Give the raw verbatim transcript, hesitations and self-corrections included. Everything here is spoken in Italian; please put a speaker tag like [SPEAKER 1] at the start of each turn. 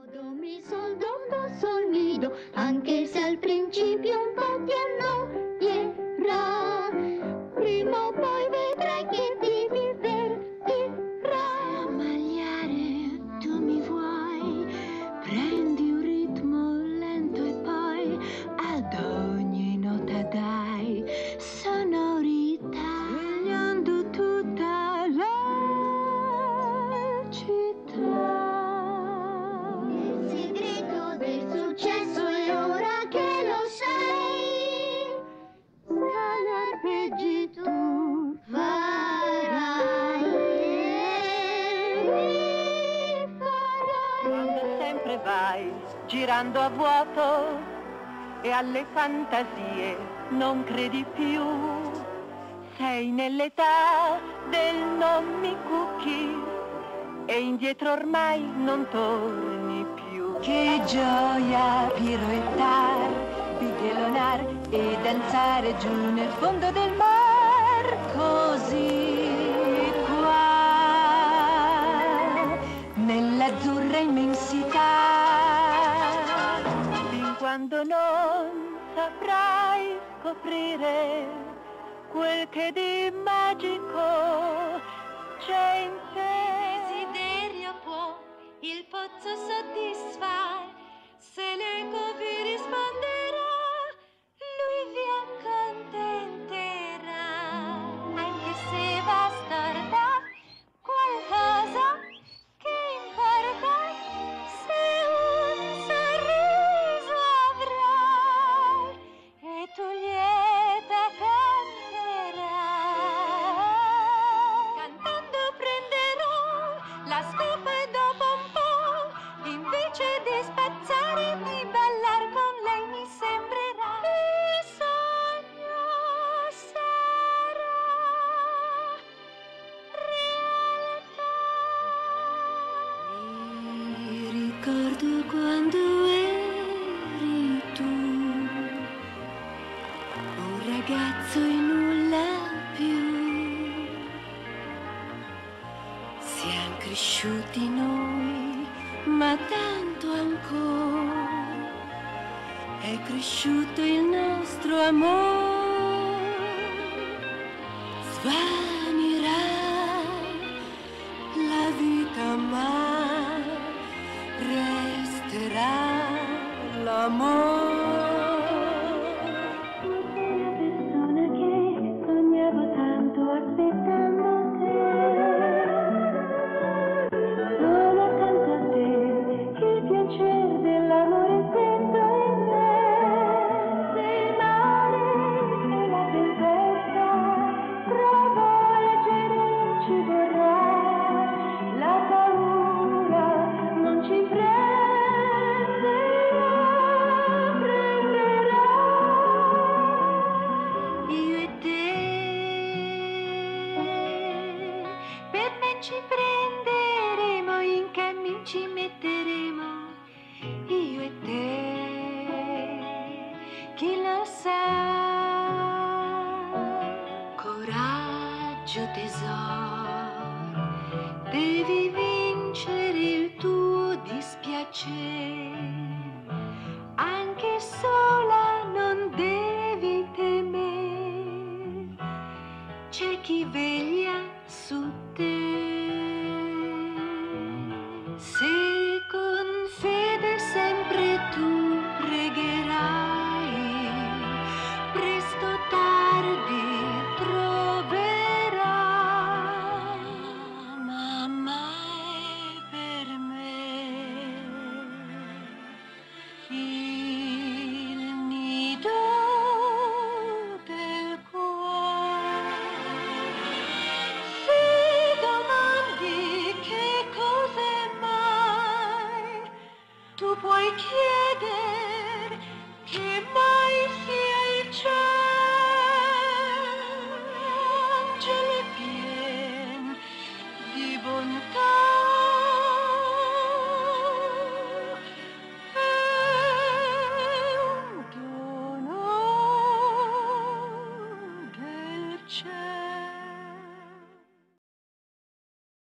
[SPEAKER 1] Do, mi, sol, do, do, sol, mi, do, anche se al principio un po' ti annoierà, prima o poi vedrai che ti divertirà.
[SPEAKER 2] Smagliare, tu mi vuoi, prendi un ritmo lento e poi ad ogni nota dai sonorità, svegliando tutta la città.
[SPEAKER 1] Il segreto del successo è ora che lo sai, scali arpeggi tu farai e rifarai.
[SPEAKER 3] Quando sempre vai girando a vuoto e alle fantasie non credi più, sei nell'età del non mi cucchi e indietro ormai non torni più.
[SPEAKER 2] Che gioia piroettar, bigelonar e danzare giù nel fondo del mar, così qua, nell'azzurra immensità.
[SPEAKER 3] Fin quando non saprai scoprire quel che di magico c'è in te.
[SPEAKER 4] Desiderio può il pozzo soddisfar, se l'eco vi risponderà, lui vi accontenterà, anche se va storta qualcosa, che importa se un sorriso avrai e tu lieta canterai. Cantando prenderò la scopa e dopo un po', invece di spazzare, di ballar con lei mi sembrerà. Il sogno sarà realtà.
[SPEAKER 2] Mi ricordo quando eri tu, un ragazzo e nulla più. Siamo cresciuti noi, ma tanto ancora è cresciuto il nostro amore. Svanirà la vita, ma resterà l'amore. Persona che sognavo tanto aspettando te, solo accanto a te il piacere dell'amore sento in me. Se il mare e la tempesta provo a leggere ci vorrà, la paura non ci prenderà, prenderà. Io e te, per me ci prenderemo, in cammin ci metteremo, io e te, chi lo sa. Coraggio tesoro, devi vincere il tuo dispiacere, anche sola non devi temere, c'è chi veglia su te. Se con fede sempre tu pregherai, presto o tardi troverai, ma mai per me il nido del cuore. Se domandi che cos'è mai, tu puoi chiedere che mai sia il cielo, angelo pien di bontà.